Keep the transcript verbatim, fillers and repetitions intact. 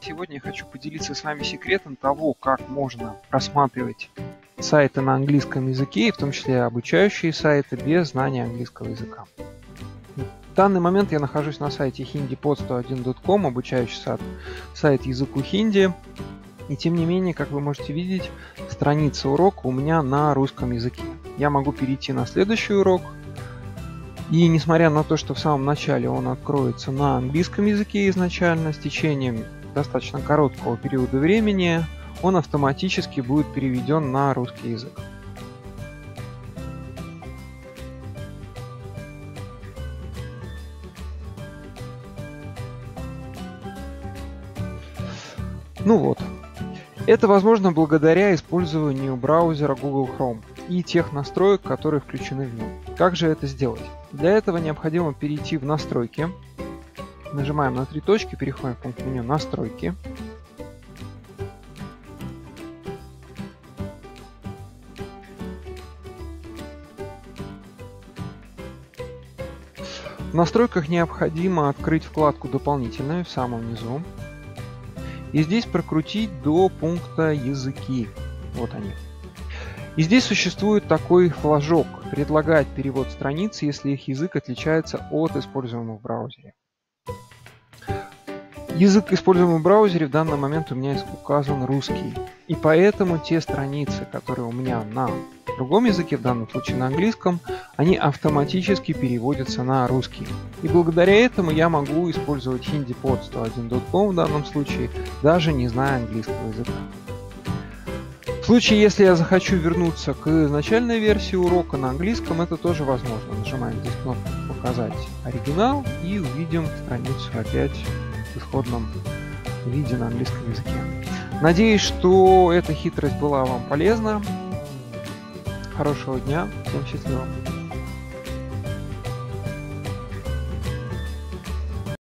Сегодня я хочу поделиться с вами секретом того, как можно просматривать сайты на английском языке, и в том числе обучающие сайты, без знания английского языка. В данный момент я нахожусь на сайте хиндипод сто один точка ком, обучающий сайт, сайт языку хинди. И тем не менее, как вы можете видеть, страница урока у меня на русском языке. Я могу перейти на следующий урок. И несмотря на то, что в самом начале он откроется на английском языке изначально, с течением достаточно короткого периода времени, он автоматически будет переведен на русский язык. Ну вот. Это возможно благодаря использованию браузера Google Chrome и тех настроек, которые включены в нем. Как же это сделать? Для этого необходимо перейти в настройки. Нажимаем на три точки, переходим в пункт меню «Настройки». В настройках необходимо открыть вкладку «Дополнительные» в самом низу. И здесь прокрутить до пункта «Языки». Вот они. И здесь существует такой флажок «Предлагать перевод страниц, если их язык отличается от используемого в браузере». Язык, используемый в браузере, в данный момент у меня указан русский. И поэтому те страницы, которые у меня на другом языке, в данном случае на английском, они автоматически переводятся на русский. И благодаря этому я могу использовать хиндипод сто один точка ком в данном случае, даже не зная английского языка. В случае, если я захочу вернуться к изначальной версии урока на английском, это тоже возможно. Нажимаем здесь кнопку «Показать оригинал» и увидим страницу опять в исходном виде на английском языке. Надеюсь, что эта хитрость была вам полезна. Хорошего дня, всем счастливо!